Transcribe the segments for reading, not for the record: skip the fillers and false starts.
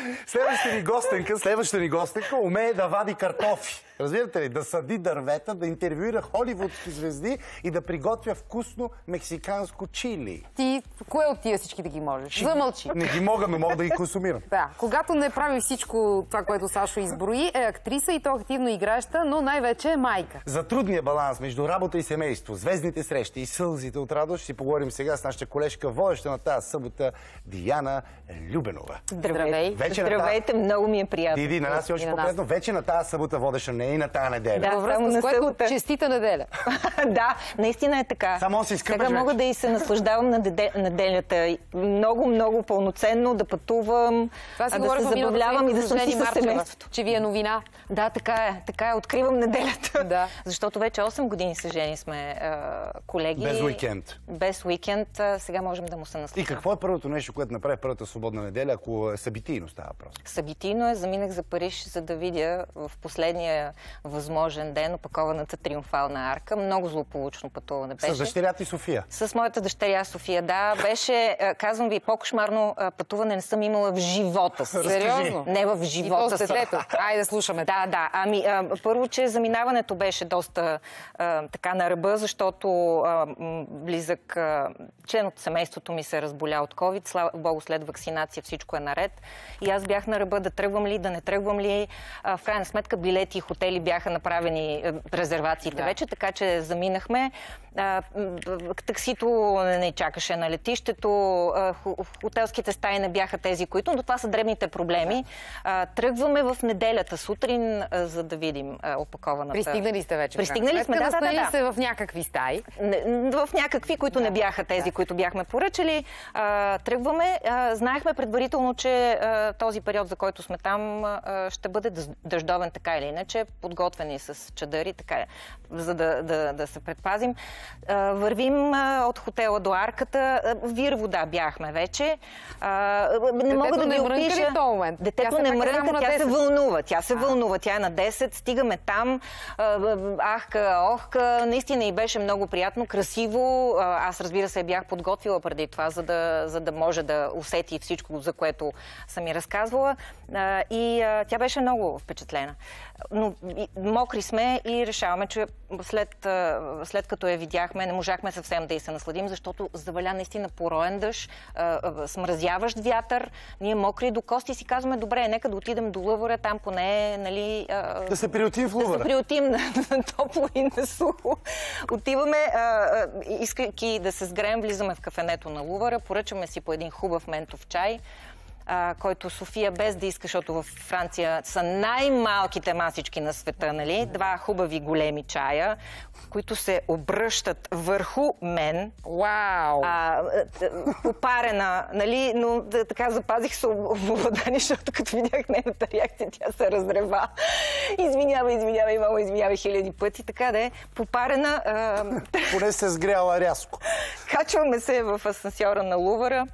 Следващата ни гостенка умее да вади картофи. Разбирате ли? Да съди дървета, да интервюира холивудски звезди и да приготвя вкусно мексиканско чили. Ти, кое от тия всички да ги можеш? Замълчи. Не ги мога, но мога да ги консумирам. Да, когато не прави всичко това, което Сашо изброи, е актриса и то активно играща, но най-вече е майка. За трудния баланс между работа и семейство, звездните срещи и сълзите от радост ще си поговорим сега с нашата колежка, водеща на тази събота, Диана Любенова. Здравей. Здравейте, много ми е приятно. Диди, на нас е още по-приятно. Вече на тази събота водеща, не и на тази неделя. Да, само на събота. Честита неделя. Да, наистина е така. Само си изкъпаш. Сега мога да и се наслаждавам на неделята. Много пълноценно да пътувам, да се забавлявам и да съм си със семейството. Че ви е новина. Да, така е. Откривам неделята. Да. Защото вече 8 години с жени сме колеги. Без уикенд. Без уикенд. Сега можем да му се наслаждаваме. И какво е първото нещо, което направи първата свободна неделя, ако е събитийно става въпрос? Събитийно е. Заминах за Париж, за да видя в последния възможен ден опакованата триумфална арка. Много злополучно пътуване беше. С дъщеря ти София? С моята дъщеря София, да. Беше, казвам ви, по-кошмарно пътуване не съм имала в живота си. Сериозно? Не в живота си. Айде да слушаме. Да. Първо, че заминаването беше доста така на ръба, защото близък член от семейството ми се разболя от COVID. Слава Богу, след вакцинация всичко е наред. И аз бях на ръба да тръгвам ли, да не тръгвам ли. В крайна сметка билети и хотели бяха направени, резервациите вече, така че заминахме. Таксито не чакаше на летището, хотелските стаи не бяха тези, които, но това са дребните проблеми. Тръгваме в неделята сутрин, за да видим опакованата. Пристигнали сте вече? Пристигнали сме, да. се в някакви стаи? В някакви, които не бяха тези, които бяхме поръчали. Тръгваме. Знаехме предварително, че този период, за който сме там, ще бъде дъждовен така или иначе, подготвени с чадъри, така, за да се предпазим. Вървим от хотела до арката. Вир вода бяхме вече. Не мога да ви опиша. Детето не мрънка, тя се вълнува. Тя е на 10. Стигаме там. Ахка, охка. Наистина и беше много приятно, красиво. Аз, разбира се, бях подготвила преди това, за да може да усети всичко, за което съм ми разказвала. И тя беше много впечатлена. Но мокри сме и решаваме, че след като я видяхме, не можахме съвсем да й се насладим, защото заваля наистина пороен дъжд, смразяващ вятър, ние мокри до кости и си казваме, добре, нека да отидем до Лувъра, там поне, нали... Да се приютим в Лувъра. Да се приютим на топло и на сухо. Отиваме, искайки да се сгреем, влизаме в кафенето на Лувъра, поръчаме си по един хубав ментов чай, който София без да иска, защото в Франция са най-малките масички на света, нали? 2 хубави големи чая, които се обръщат върху мен. Вау! Попарена, нали? Но така запазих се обладание, защото като видях нейната реакция, тя се разрева. Извинявай, мамо, извинявай хиляди пъти. Така да е. Попарена. Поне се сгряла рязко. Качваме се в асансьора на Лувъра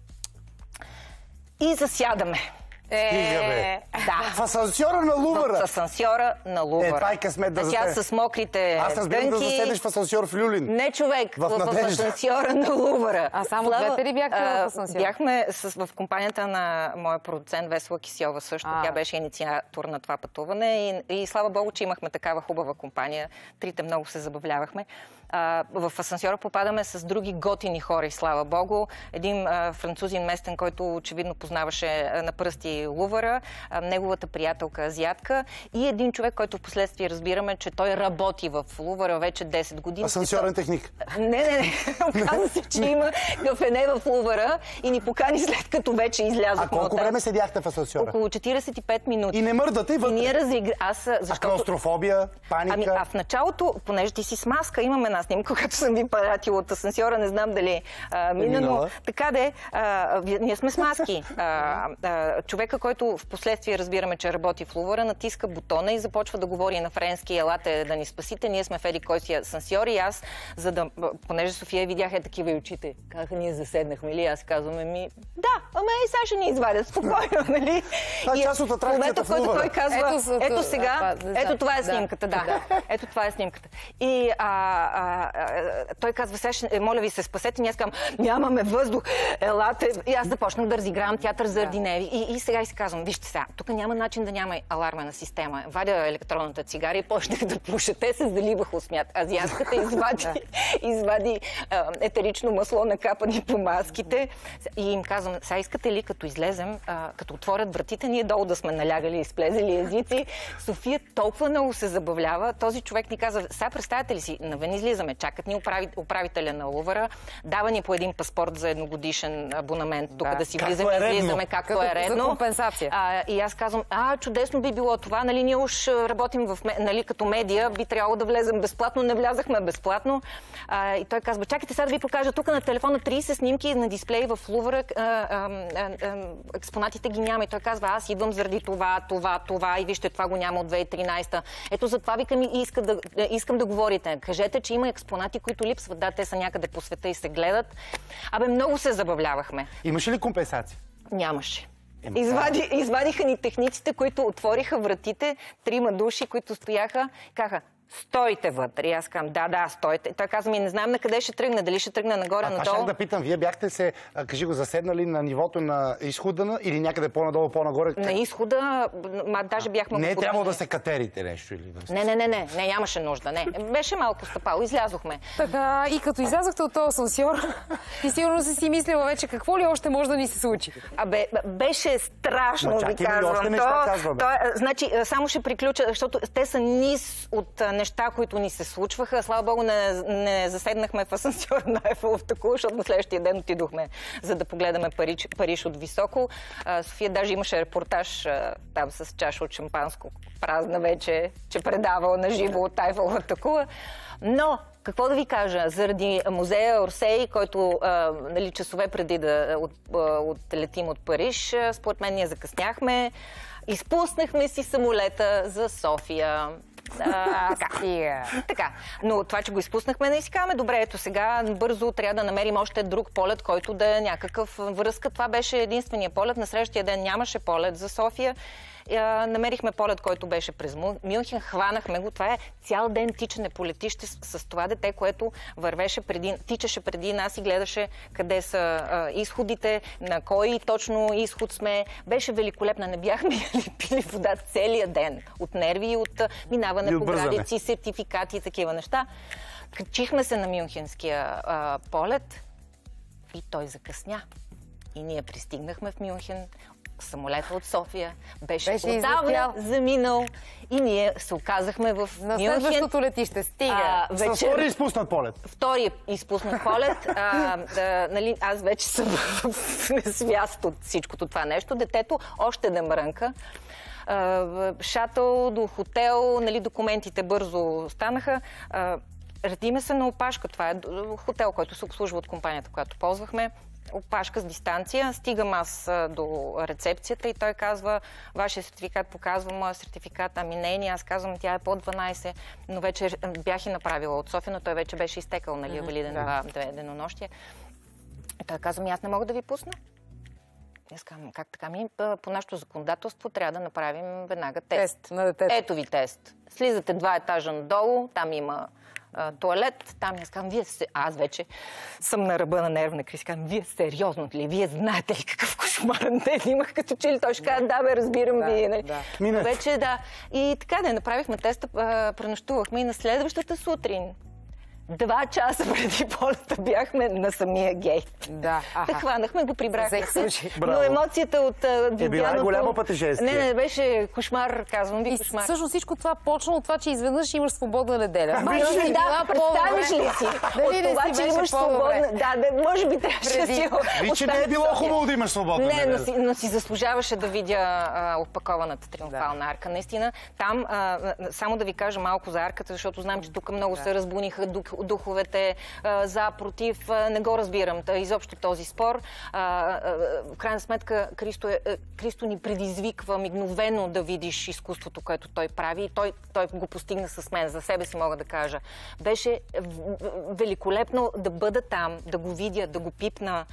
и засядаме. Да. В асансьора на Лувъра? В асансьора на Лувъра. Това е късмет да заседеш. Тя с мокрите Аз разбирам да заседеш в асансьор в Люлин. Не, човек, в асансьора на Лувъра. А само двете ли бяхте в асансьора? Бяхме в компанията на моя продуцент Весела Кисьова също. Тя беше инициатор на това пътуване и слава Богу, че имахме такава хубава компания. Трите много се забавлявахме. В асансьора попадаме с други готини хора и слава Богу. Един французин местен, който очевидно познаваше на пръсти Лувъра, неговата приятелка азиатка и един човек, който в последствие разбираме, че той работи в Лувъра вече 10 години. Асансьорен техник? Не. Оказва се, че има кафене в Лувъра и ни покани след като вече излязохме. А колко време седяхте в асансьора? Около 45 минути. И не мърдате вътре? И ние клаустрофобия, паника? В началото, понеже ти си с маска, имаме една снимка, когато съм ви пратила от асансьора, не знам дали мина, но така де, ние сме с маски. Човека, който в последствие разбираме, че работи в Лувъра, натиска бутона и започва да говори на френски: елате да ни спасите, ние сме в еди кой си асансьор и аз, понеже София видях такива и очите, казаха, ние заседнахме или аз казваме да, ама и сега ще ни извадят, спокойно, нали? Това е част от атракцията в Лувъра. Той казва, ето сега, ето това е снимката, да. Ето това е снимката. И той казва, сега, моля ви се, спасете. Ние казвам, нямаме въздух, елате. И аз започнах да разигравам театър заради неви. И сега си казвам, вижте сега, тук няма начин да няма алармена система. Вадя електронната цигара и почнах да пуша. Те се заливаха от смят. Азиатката извади етерично масло, накапани по маските. И им казвам, сега искате ли, като излезем, като отворят вратите, ние долу да сме налягали и изплезели езици. София толкова много се забавлява. Този човек ни каза, сега представете ли си, навън излизаме, чакат ни управителя на Лувъра, дава ни по един паспорт за едногодишен абонамент, тук да си влизаме, излизаме, както е редно. За компенсация. И аз казвам, чудесно би било това, нали, ние уж работим като медия, би трябвало да влезем безплатно, не влязахме безплатно. И той казва, чакайте сега да ви покажа тук на телефона 30 снимки на дисплей в Лувъра, експонатите ги няма. И той казва, аз идвам заради това и вижте, това го няма от 2013. Ето затова викам и искам да говорите. Кажете, че има експонати, които липсват. Да, те са някъде по света и се гледат. Много се забавлявахме. Имаше ли компенсация? Нямаше. Извадиха ни техниците, които отвориха вратите, 3 души, които стояха, казаха, стойте вътре. И аз казвам, да, стойте. Той казва ми, не знам на къде ще тръгне, дали ще тръгне нагоре, надолу. Това ще да питам, вие бяхте се, кажи го, заседнали на нивото на изхода или някъде по-надолу, по-нагоре? На изхода, даже бяхме... Не е трябвало да се катерите нещо или да се... Не, нямаше нужда, не. Беше малко стъпало, излязохме. Така, и като излязохте от този асансьор, ти сигурно си мислила вече какво ли още може да ни се случи. Беше страшно, ви казвам. Значи, само ще приключа, защото те са низ от неща, които ни се случваха. Слава Богу, не заседнахме в асансьора на Ейфеловата кула, защото на следващия ден отидохме, за да погледаме Париж от високо. София даже имаше репортаж там с чаша от шампанско, празна вече, че предавал на живо от Ейфеловата кула. Но, какво да ви кажа, заради музея Орсей, който часове преди да отлетим от Париж, според мен ние закъсняхме, изпуснахме си самолета за София. Така. Но това, че го изпуснахме, не си казваме, добре, ето сега бързо трябва да намерим още друг полет, който да е някакъв връзка. Това беше единствения полет. На следващия ден нямаше полет за София. Намерихме полет, който беше през Мюнхен, хванахме го. Това е цял ден тичане по летище с това дете, което тичаше преди нас и гледаше къде са изходите, на кой точно изход сме. Беше великолепна. Не бяхме пили вода целия ден. От нерви и от минаване по граници, сертификати и такива неща. Качихме се на мюнхенския полет и той закъсня. И ние пристигнахме в Мюнхен. Самолета от София беше отдавна заминал и ние се оказахме в на следващото летище. Стига. С втори изпуснат полет. Втори изпуснат полет. Аз вече съм в несвяст от всичкото това нещо. Детето още не мрънка. Шатъл до хотел, документите бързо станаха. Редиме се на опашка. Това е хотел, който се обслужва от компанията, която ползвахме. Опашка с дистанция. Стигам аз до рецепцията и той казва, вашия сертификат показва моя сертификат, ами не, аз казвам, тя е по 12, но вече бях и направила от София, но той вече беше изтекал, валиден денонощие. И той казва, аз не мога да ви пусна. Аз казвам, как така по нашето законодателство трябва да направим веднага тест. На детето. Ето ви тест. Слизате 2 етажа надолу, там има туалет, там аз казвам, аз вече съм на ръба на нервна криза, казвам, вие сериозно ли? Вие знаете ли какъв кошмарен ден имах, като че ли той ще казва, разбирам вие. Вече И така направихме теста, пренощувахме и на следващата сутрин. 2 часа преди полета бяхме на самия гейт. Хванахме го, прибрахме се. Но емоцията от Вивяното... била голямо пътешествие. Не, беше кошмар, казвам ви, кошмар. Всъщност всичко това почна от това, че изведнъж имаш свободна неделя. Представиш ли си? От това, че имаш свободна... може би трябваше да си... Виж, не е било хубаво да имаш свободна неделя. Не, но си заслужаваше да видя опакованата триумфална арка. Наистина, там, само да ви кажа малко за арката, защото знам, че тук много се разбуниха духовете, за, против, не го разбирам. Изобщо този спор. В крайна сметка, Христо ни предизвиква мигновено да видиш изкуството, което той прави. И той го постигна с мен. За себе си мога да кажа. Беше великолепно да бъда там, да го видя, да го пипна.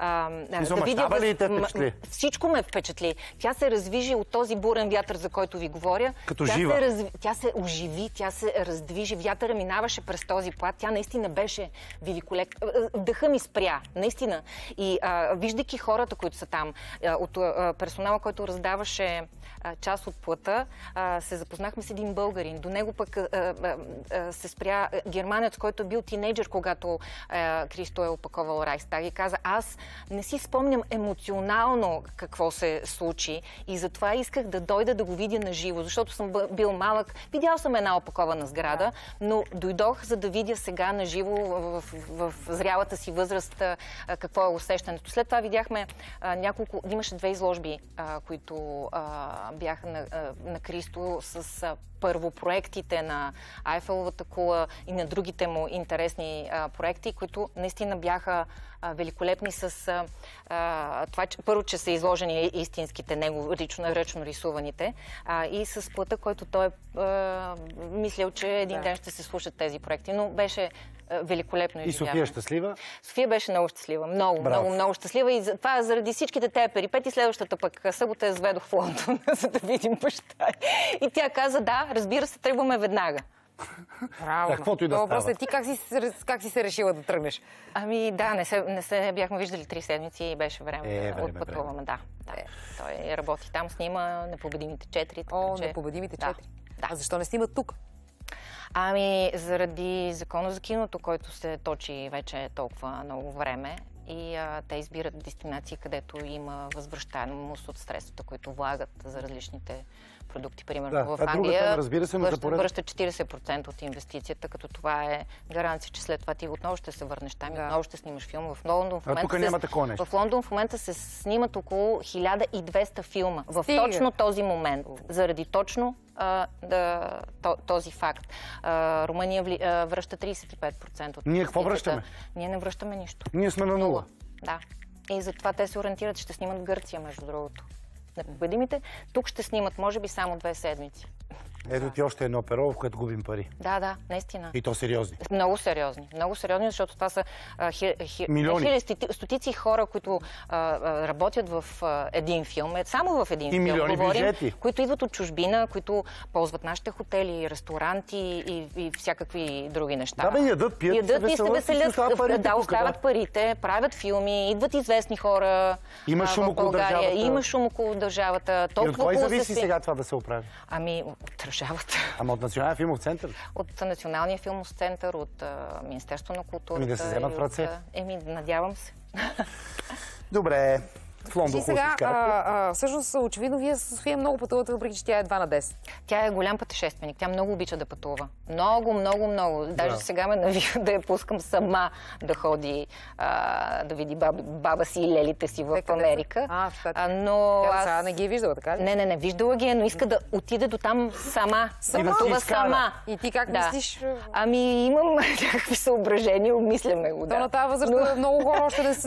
Всичко ме впечатли. Тя се раздвижи от този бурен вятър, за който ви говоря. Като жива. Тя се оживи, тя се раздвижи. Вятъра минаваше през този плач. това. Тя наистина беше великолепна. Дъха ми спря, наистина. И виждайки хората, които са там, от персонала, който раздаваше част от плата, се запознахме с един българин. До него пък се спря германец, който е бил тинейджър, когато Кристо е опаковал Райхстаг и каза: аз не си спомням емоционално какво се случи и затова исках да дойда да го видя на живо, защото съм бил малък. Видял съм една опакована сграда, но дойдох, за да видя сега на живо в зрялата си възраст какво е усещането. След това видяхме имаше 2 изложби, които бяха на Кристо с първо проектите на Айфеловата кула и на другите му интересни проекти, които наистина бяха великолепни с това, първо, че са изложени истинските него ръчно рисуваните и с плата, който той е мислил, че един ден ще се слушат тези проекти. Но беше великолепно изживяване. И София щастлива? София беше много щастлива. Много щастлива. И това заради всичките тези перипети, следващата пък събота я заведох в Лондон, за да видим баща. И тя каза: да, разбира се, тръгваме веднага. Браво. Каквото и да става. Въпросът е ти как си се решила да тръгнеш? Ами да, не се бяхме виждали 3 седмици и беше време да отпътуваме. Да. Той работи там, снима Непобедимите 4. Непобедимите 4. Да. А защо не снимат тук? Ами заради закона за киното, който се точи вече толкова много време. И те избират дестинации, където има възвръщаемост от средствата, които влагат за различните продукти. Примерно в Англия връща 40% от инвестицията, като това е гаранция, че след това ти отново ще се върнеш там и отново ще снимаш филм. В Лондон в момента, в момента се снимат около 1200 филма. В точно този момент. Заради точно този факт. Румъния връща 35% от. Ние какво връщаме? Ние не връщаме нищо. Ние сме на нула. Да. И затова те се ориентират, ще снимат в Гърция, между другото. Непобедимите. Тук ще снимат, може би, само 2 седмици. Ето ти още едно перо, в което губим пари. Да, наистина. И то сериозни. Много сериозни, защото това са стотици хора, които работят в един филм, само в един филм, говорим, които идват от чужбина, които ползват нашите хотели, ресторанти и всякакви други неща. Да, ядат, пият, се веселят, остават парите, правят филми, идват известни хора в България. Има шум около държавата. И от кой зависи сега това да се оправи? Ами, от държавата. Ама от Националния филмов център? От Националния филмов център, от Министерство на културата. Да се вземат в ръце? Надявам се. Добре. В Лондон сега, всъщност, очевидно, вие с София много пътувате, въпреки че тя е 2 на 10. Тя е голям пътешественик. Тя много обича да пътува. Много. Даже сега ме навих да я пускам сама да ходи, да види баба си и лелите си в Америка. Но аз не ги е виждала, така ли? Не, виждала ги, но иска да отиде до там сама. Пътува сама. И ти как мислиш? Ами имам някакви съображения, обмисляме го. То на тази възраст много хора още не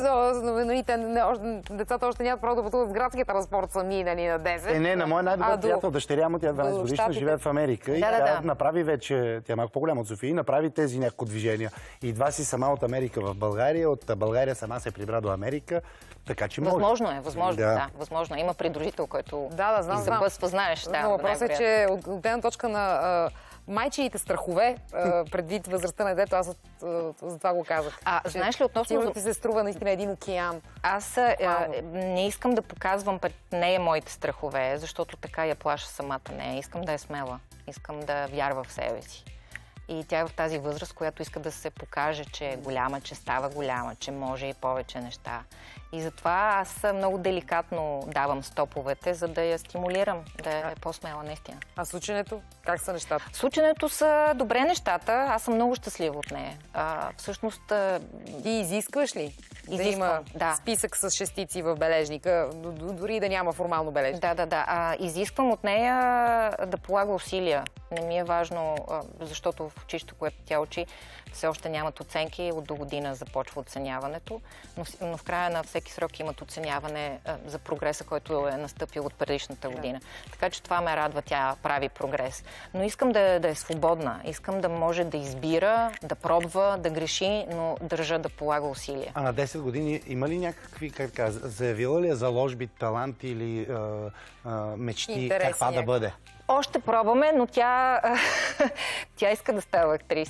са, децата още нямат право да пътуват с градския транспорт сами, нали, на 10. Не, на моя най-добър приятел, дъщеря му, тя 12 годишна, живее в Америка и тя направи вече, тя е малко по-голяма от София, и направи тези няколко движения. И идва си сама от Америка в България, от България сама се прибра до Америка, така че може. Възможно е. Има придружител, който знам. Събъсва, знаеш. Но въпросът е, че от гледна точка на майчините страхове, предвид възрастта на детето, аз за това го казах. Знаеш ли, относно... Сигурно ти се струва наистина един океан. Аз не искам да показвам пред нея моите страхове, защото така я плаша самата нея. Искам да е смела. Искам да вярва в себе си. И тя е в тази възраст, която иска да се покаже, че е голяма, че става голяма, че може и повече неща. И затова аз много деликатно давам стоповете, за да я стимулирам, да е по-смела наистина. А с ученето? Как са нещата? С ученето са добре нещата. Аз съм много щастлива от нея. Всъщност... Ти изискваш ли? Да има списък с шестици в бележника, дори да няма формално бележник. Да. Изисквам от нея да полага усилия. Не ми е важно, защото в училището, което тя учи, все още нямат оценки. От до година започва оценяването, но в края на всеки срок имат оценяване за прогреса, който е настъпил от предишната година. Така че това ме радва, тя прави прогрес. Но искам да е свободна. Искам да може да избира, да пробва, да греши, но държа да полага усилия. А на 10 години има ли някакви, заявила ли е заложби, таланти или мечти, каква да бъде? Още пробваме, но тя иска да става актриса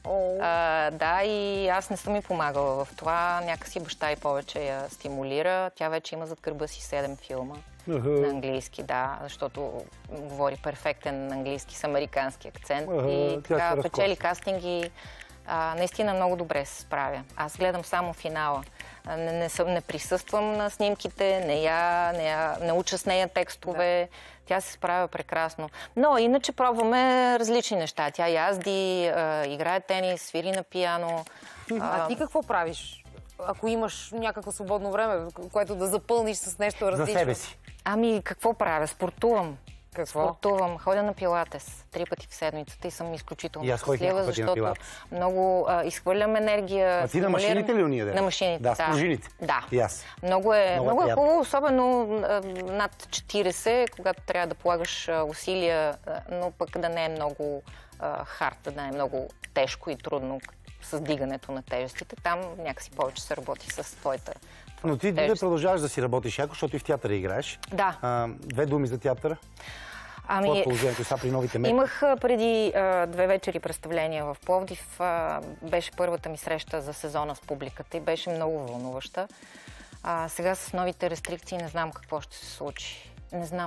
Да, и аз не съм ми помагала в това. Някакси баща и повече я стимулира. Тя вече има зад гърба си 7 филма на английски, да, защото говори перфектен английски с американски акцент. И така печели кастинги. Наистина много добре се справя. Аз гледам само финала. Не присъствам на снимките, не уча с нея текстове. Тя се справя прекрасно. Но иначе пробваме различни неща. Тя язди, играе тенис, свири на пиано. А ти какво правиш? Ако имаш някакво свободно време, което да запълниш с нещо различно? За себе си. Ами, какво правя? Спортувам. Какво? Спортувам. Ходя на пилатес 3 пъти в седмицата и съм изключително щастлива, защото много изхвърлям енергия. А ти на машините ли уния? На машините, да. С пружините? Да. Yes. Много е хубаво, особено над 40, когато трябва да полагаш усилия, но пък да не е много хард, да не е много тежко и трудно с дигането на тежестите. Там някакси повече се работи с твоята. Но ти да продължаваш да си работиш яко, защото и в театъра играеш. Да. 2 думи за театъра. Какво е положението сега при новите методи? Имах преди 2 вечери представления в Пловдив. Беше първата ми среща за сезона с публиката и беше много вълнуваща. Сега с новите рестрикции не знам какво ще се случи. Не знам.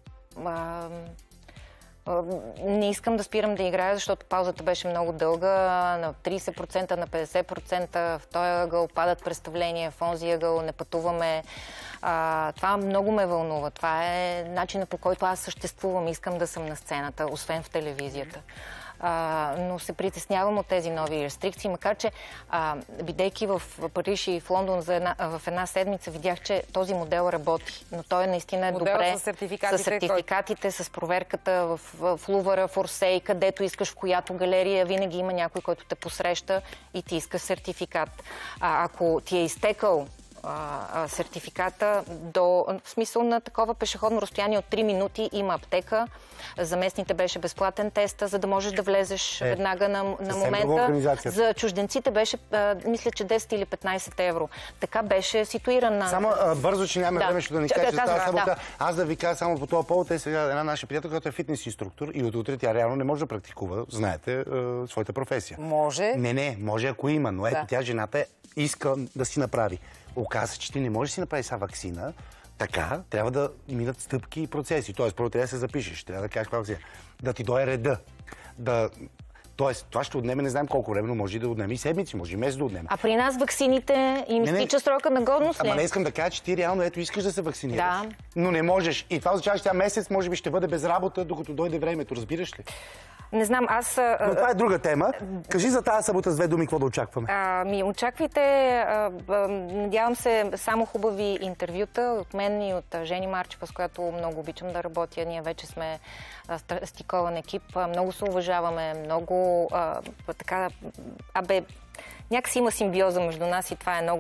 Не искам да спирам да играя, защото паузата беше много дълга. На 30%, на 50%. В този ъгъл падат представления, в онзи ъгъл не пътуваме. Това много ме вълнува. Това е начинът, по който аз съществувам. Искам да съм на сцената, освен в телевизията. Но се притеснявам от тези нови рестрикции, макар че, бидейки в Париж и в Лондон в една седмица, видях, че този модел работи. Но той наистина е добре с сертификатите, с проверката в Лувъра, в Орсей, където искаш, в която галерия, винаги има някой, който те посреща и ти иска сертификат. Ако ти е изтекал сертификата в смисъл на такова пешеходно разстояние от 3 минути, има аптека. За местните беше безплатен теста, за да можеш да влезеш веднага на момента. За чужденците беше, мисля, че 10 или 15 евро. Така беше ситуирана. Само бързо, че нямаме време, ще да ни кажеш за тази събота. Аз да ви кажа само по този повод, сега една наша приятелка, която е фитнес инструктор и от утре тя реално не може да практикува, знаете, своята професия. Може? Не, може ако има, но ето тя жената иска да си направи. Оказа, че ти не можеш да си направиш сега ваксина, така трябва да минат стъпки и процеси. Тоест, първо трябва да се запишеш, трябва да кажеш каква ваксина, да ти дойде реда. Тоест, това ще отнеме не знам колко време, но може да отнеме и седмици, може и месец да отнеме. А при нас ваксините им изтича срока на годност ли? Ама не искам да кажа, че ти реално искаш да се вакцинираш. Да. Но не можеш. И това означава, че тя месец може би ще бъде без работа, докато дойде времето, разбираш ли? Не знам, аз... Но това е друга тема. Кажи за тази събота с 2 думи, какво да очакваме. Очаквайте, надявам се, само хубави интервюта от мен и от Жени Марчева, с която много обичам да работя. Ние вече сме стикован екип, много се уважаваме, много така... някакси има симбиоза между нас и това е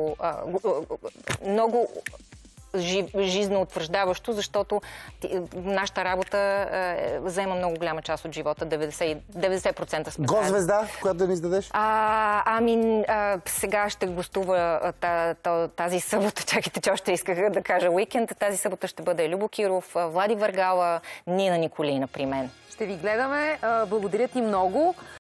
много жизнеутвърждаващо, защото нашата работа взема много голяма част от живота, 90% сме. Гозвезда, която да ни издадеш? Сега ще гостува тази събота, чакайте, че още исках да кажа уикенд. Тази събота ще бъде Любо Киров, Влади Въргала, Нина Николина при мен. Ще ви гледаме. Благодаря ти много.